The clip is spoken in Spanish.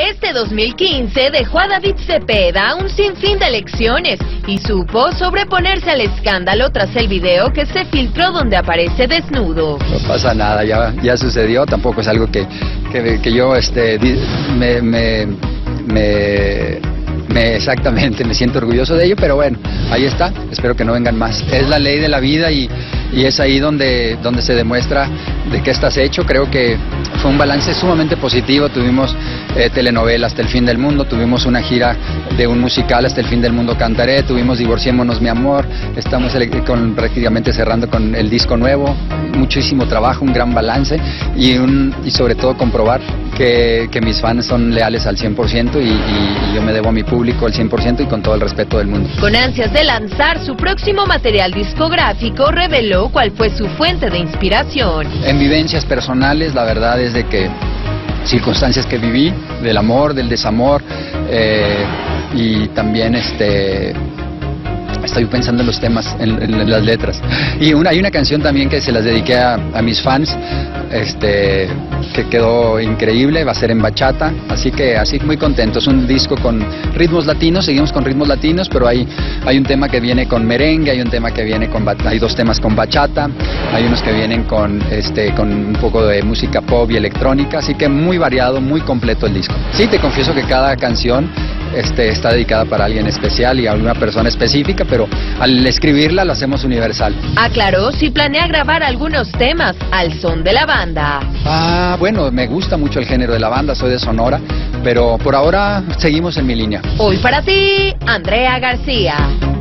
Este 2015 dejó a David Cepeda un sinfín de lecciones y supo sobreponerse al escándalo tras el video que se filtró donde aparece desnudo. No pasa nada, ya sucedió, tampoco es algo que yo exactamente me siento orgulloso de ello, pero bueno, ahí está, espero que no vengan más. Es la ley de la vida y es ahí donde se demuestra de qué estás hecho. Creo que fue un balance sumamente positivo. Tuvimos telenovela Hasta el fin del mundo, tuvimos una gira de un musical Hasta el fin del mundo cantaré, tuvimos Divorciémonos mi amor, estamos prácticamente cerrando con el disco nuevo, muchísimo trabajo, un gran balance y sobre todo comprobar que mis fans son leales al 100% y yo me debo a mi público al 100% y con todo el respeto del mundo. Con ansias de lanzar su próximo material discográfico, reveló cuál fue su fuente de inspiración. En vivencias personales, la verdad es de que circunstancias que viví, del amor, del desamor, y también estoy pensando en los temas, en las letras. Y hay una canción también que se las dediqué a mis fans, que quedó increíble, va a ser en bachata, así muy contento. Es un disco con ritmos latinos, seguimos con ritmos latinos, pero hay un tema que viene con merengue, hay un tema que viene hay dos temas con bachata, hay unos que vienen con un poco de música pop y electrónica, así que muy variado, muy completo el disco. Sí, te confieso que cada canción está dedicada para alguien especial y a una persona específica, pero al escribirla la hacemos universal. Aclaró si planea grabar algunos temas al son de la banda. Bueno, me gusta mucho el género de la banda, soy de Sonora, pero por ahora seguimos en mi línea. Hoy para ti, Andrea García.